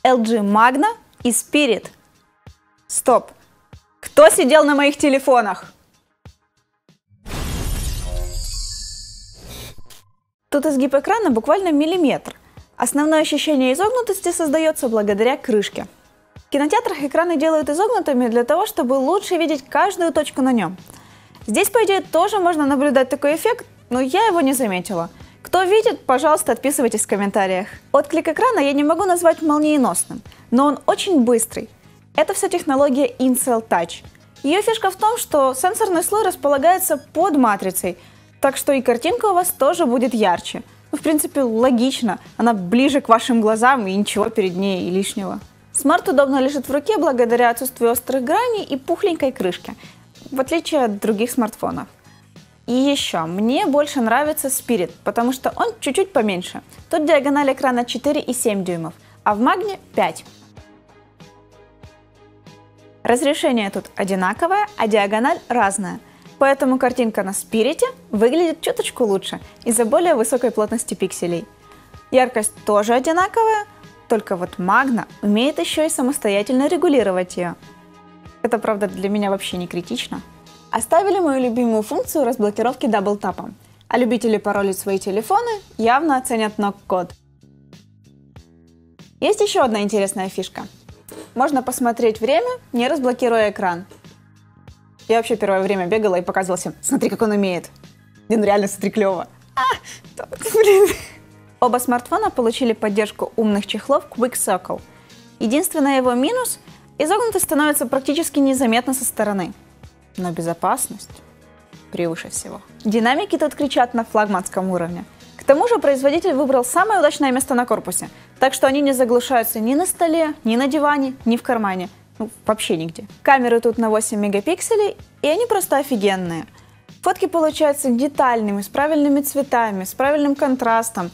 LG Magna и Spirit. Стоп! Кто сидел на моих телефонах? Тут изгиб экрана буквально миллиметр. Основное ощущение изогнутости создается благодаря крышке. В кинотеатрах экраны делают изогнутыми для того, чтобы лучше видеть каждую точку на нем. Здесь, по идее, тоже можно наблюдать такой эффект, но я его не заметила. Кто видит, пожалуйста, отписывайтесь в комментариях. Отклик экрана я не могу назвать молниеносным, но он очень быстрый. Это все технология Incel Touch. Ее фишка в том, что сенсорный слой располагается под матрицей, так что и картинка у вас тоже будет ярче. В принципе, логично, она ближе к вашим глазам и ничего перед ней лишнего. Смарт удобно лежит в руке благодаря отсутствию острых граней и пухленькой крышки, в отличие от других смартфонов. И еще, мне больше нравится Spirit, потому что он чуть-чуть поменьше. Тут диагональ экрана 4,7 дюймов, а в Magna 5. Разрешение тут одинаковое, а диагональ разная. Поэтому картинка на Spirit выглядит чуточку лучше из-за более высокой плотности пикселей. Яркость тоже одинаковая, только вот Magna умеет еще и самостоятельно регулировать ее. Это, правда, для меня вообще не критично. Оставили мою любимую функцию разблокировки даблтапом, а любители паролить свои телефоны явно оценят нок-код. Есть еще одна интересная фишка. Можно посмотреть время, не разблокируя экран. Я вообще первое время бегала и показывала всем: смотри, как он умеет. Блин, реально, смотри, клево. Оба смартфона получили поддержку умных чехлов Quick Circle. Единственный его минус – изогнутость становится практически незаметна со стороны. Но безопасность превыше всего. Динамики тут кричат на флагманском уровне. К тому же производитель выбрал самое удачное место на корпусе, так что они не заглушаются ни на столе, ни на диване, ни в кармане. Вообще нигде. Камеры тут на 8 мегапикселей, и они просто офигенные. Фотки получаются детальными, с правильными цветами, с правильным контрастом.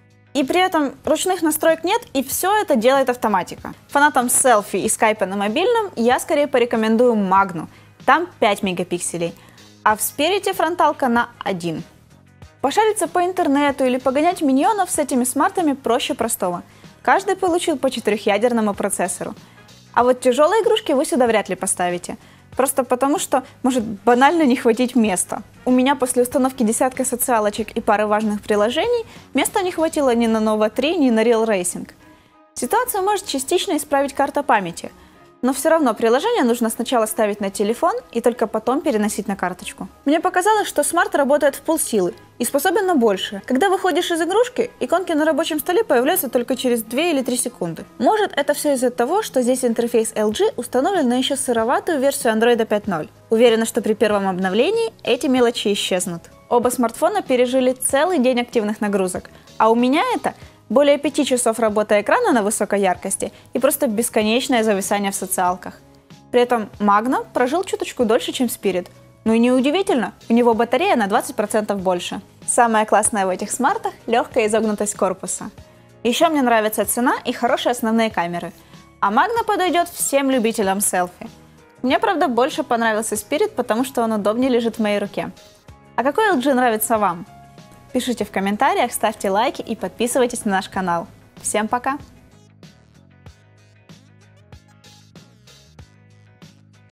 И при этом ручных настроек нет, и все это делает автоматика. Фанатам селфи и скайпа на мобильном я скорее порекомендую Magna. Там 5 мегапикселей, а в Spirit фронталка на 1. Пошариться по интернету или погонять миньонов с этими смартами проще простого. Каждый получил по 4-ядерному процессору. А вот тяжелые игрушки вы сюда вряд ли поставите. Просто потому, что может банально не хватить места. У меня после установки десятка социалочек и пары важных приложений места не хватило ни на Nova 3, ни на Real Racing. Ситуацию может частично исправить карта памяти. Но все равно приложение нужно сначала ставить на телефон и только потом переносить на карточку. Мне показалось, что смарт работает в полсилы и способен на большее. Когда выходишь из игрушки, иконки на рабочем столе появляются только через 2 или 3 секунды. Может, это все из-за того, что здесь интерфейс LG установлен на еще сыроватую версию Android 5.0. Уверена, что при первом обновлении эти мелочи исчезнут. Оба смартфона пережили целый день активных нагрузок, а у меня это более 5 часов работы экрана на высокой яркости и просто бесконечное зависание в социалках. При этом Magna прожил чуточку дольше, чем Spirit. Ну и неудивительно, у него батарея на 20% больше. Самое классное в этих смартах – легкая изогнутость корпуса. Еще мне нравится цена и хорошие основные камеры. А Magna подойдет всем любителям селфи. Мне, правда, больше понравился Spirit, потому что он удобнее лежит в моей руке. А какой LG нравится вам? Пишите в комментариях, ставьте лайки и подписывайтесь на наш канал. Всем пока!